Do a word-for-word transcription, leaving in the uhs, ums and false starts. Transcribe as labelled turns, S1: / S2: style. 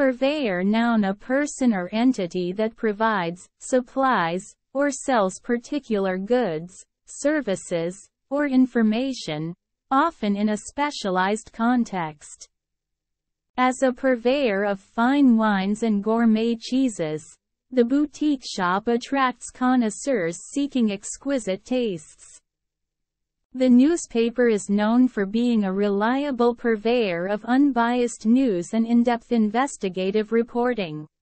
S1: Purveyor noun a person or entity that provides, supplies, or sells particular goods, services, or information, often in a specialized context. As a purveyor of fine wines and gourmet cheeses, the boutique shop attracts connoisseurs seeking exquisite tastes. The newspaper is known for being a reliable purveyor of unbiased news and in-depth investigative reporting.